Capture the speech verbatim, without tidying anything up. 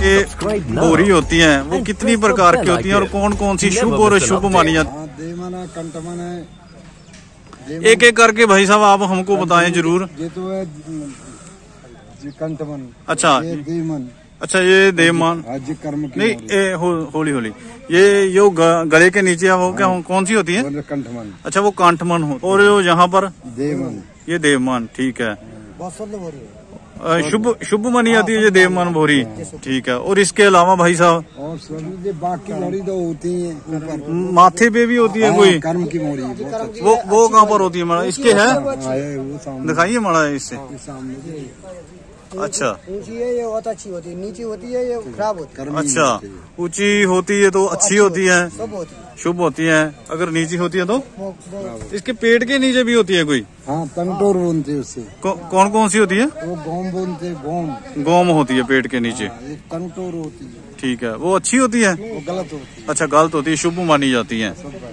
ये भोरी होती हैं वो कितनी प्रकार की होती हैं और कौन कौन सी शुभ और अशुभ मानी जाती है? एक एक करके भाई साहब आप हमको बताएं जरूर। ये तो है कंटमन। अच्छा ये देवमन। अच्छा ये देवमान कर्म की नहीं ये हो, होली होली ये यो गले के नीचे है वो क्या कौन सी होती है? कंठमन। अच्छा वो कांठमन हो और यो यहाँ पर देवमन। ये देवमान ठीक है। शुभ शुभ मानी जाती है ये देवमान भोरी ठीक है। और इसके अलावा भाई साहब और सभी बाकी मोरी तो होती है ऊपर माथे पे भी होती है कोई कर्म की मोरी वो वो कहाँ पर होती है माड़ा इसके है दिखाइए माड़ा इससे। अच्छा ऊंची है ये बहुत अच्छी होती है नीची होती है ये खराब होती है। अच्छा ऊंची होती है तो अच्छी होती है सब होती है शुभ होती है अगर नीची होती है तो इसके पेट के नीचे भी होती है कोई? हाँ तंगटोर बोलते उससे। कौन कौन सी होती है? वो गोम बोलते गोम गोम होती है पेट के नीचे तंगटोर होती है ठीक है। वो अच्छी होती है वो गलत होती है। अच्छा गलत होती है शुभ मानी जाती है।